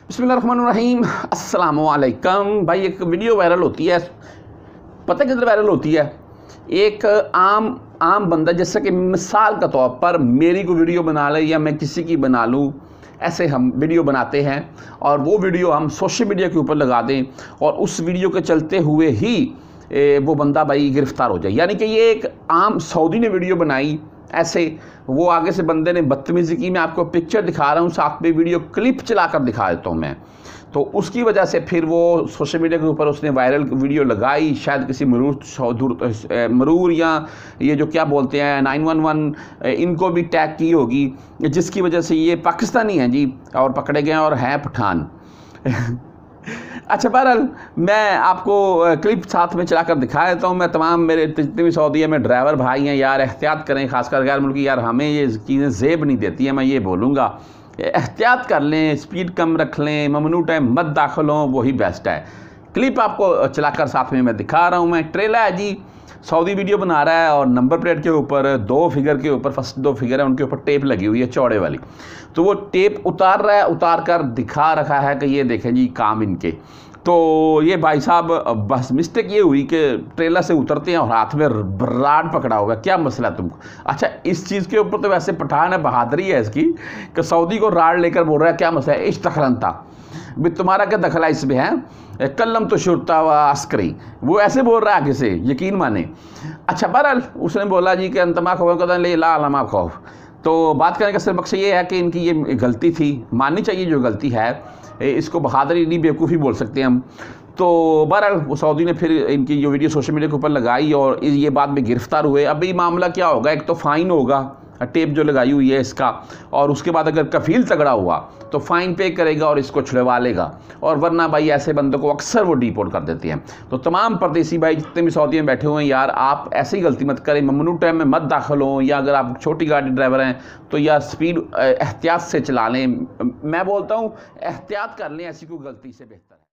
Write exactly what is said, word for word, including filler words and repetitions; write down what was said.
बिस्मिल्लाहिर्रहमानिर्रहीम, अस्सलामुअलैकुम। भाई एक वीडियो वायरल होती है, पता किधर वायरल होती है? एक आम आम बंदा, जैसे कि मिसाल के तौर पर मेरी कोई वीडियो बना ले या मैं किसी की बना लूँ, ऐसे हम वीडियो बनाते हैं और वो वीडियो हम सोशल मीडिया के ऊपर लगा दें और उस वीडियो के चलते हुए ही ए, वो बंदा भाई गिरफ़्तार हो जाए। यानी कि ये एक आम सऊदी ने वीडियो बनाई, ऐसे वो आगे से बंदे ने बदतमीज़ी की। मैं आपको पिक्चर दिखा रहा हूँ, साथ में वीडियो क्लिप चला कर दिखा देता हूँ मैं। तो उसकी वजह से फिर वो सोशल मीडिया के ऊपर उसने वायरल वीडियो लगाई, शायद किसी मरूर मरूर या ये जो क्या बोलते हैं नाइन वन वन, इनको भी टैग की होगी, जिसकी वजह से ये पाकिस्तानी हैं जी और पकड़े गए और हैं पठान। अच्छा, बहरहाल मैं आपको क्लिप साथ में चला कर दिखा देता हूँ। मैं तमाम मेरे जितने भी सऊदीया में ड्राइवर भाई हैं यार, एहतियात करें, खासकर गैर मुल्की यार, हमें ये चीज़ें ज़ेब नहीं देती हैं। मैं ये बोलूँगा, एहतियात कर लें, स्पीड कम रख लें, ममनू टाइम मत दाखिल हों, वही बेस्ट है। क्लिप आपको चलाकर साथ में मैं दिखा रहा हूँ। मैं ट्रेलर है जी, सऊदी वीडियो बना रहा है और नंबर प्लेट के ऊपर दो फिगर के ऊपर, फर्स्ट दो फिगर है उनके ऊपर टेप लगी हुई है चौड़े वाली। तो वो टेप उतार रहा है, उतार कर दिखा रखा है कि ये देखें जी काम इनके। तो ये भाई साहब बस मिस्टेक ये हुई कि ट्रेलर से उतरते हैं और हाथ में राड पकड़ा होगा। क्या मसला है तुमको? अच्छा, इस चीज़ के ऊपर तो वैसे पठान है, बहादुरी है इसकी कि सऊदी को राड लेकर बोल रहा है क्या मसला है, इस दखलन था भी, तुम्हारा क्या दखला इसमें है, कल्लम तो शुरता व अस्करी, वो ऐसे बोल रहा है आगे से, यकीन माने। अच्छा, बहरहाल उसने बोला जी कि अंतमा खौफ ले ला अलमा खौफ। तो बात करने का सिर्फ मकसद ये है कि इनकी ये गलती थी, माननी चाहिए जो गलती है, इसको बहादुरी नहीं बेवकूफ़ी बोल सकते हैं हम। तो बहरहाल वो सऊदी ने फिर इनकी जो वीडियो सोशल मीडिया के ऊपर लगाई और ये बाद में गिरफ़्तार हुए। अभी मामला क्या होगा, एक तो फ़ाइन होगा, टेप जो लगाई हुई है इसका, और उसके बाद अगर कफील तगड़ा हुआ तो फ़ाइन पे करेगा और इसको छुड़वा लेगा, और वरना भाई ऐसे बंदों को अक्सर वो डिपोर्ट कर देते हैं। तो तमाम परदेसी भाई जितने भी सऊदी में बैठे हुए हैं यार, आप ऐसी गलती मत करें, ममनू टाइम में मत दाखिल हों, या अगर आप छोटी गाड़ी ड्राइवर हैं तो या स्पीड एहतियात से चला लें। मैं बोलता हूँ एहतियात कर लें, ऐसी कोई गलती से बेहतर।